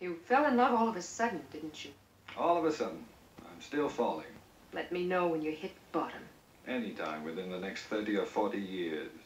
You fell in love all of a sudden, didn't you? All of a sudden. I'm still falling. Let me know when you hit bottom. Anytime within the next 30 or 40 years.